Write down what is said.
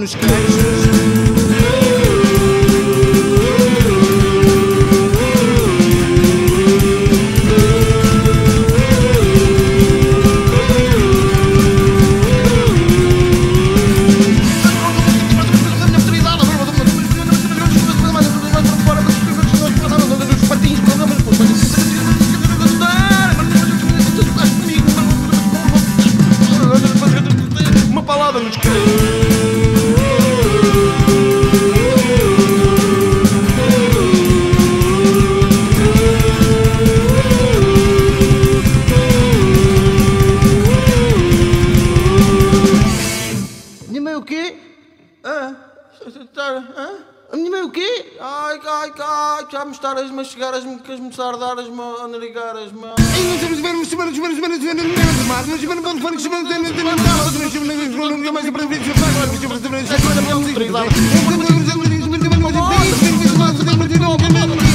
nos queixos. Nos queixos. Minha mãe o quê? A minha mãe o quê? Ai, já me estar a mastigar, as me sardar, as me a narigar, as me... Ai,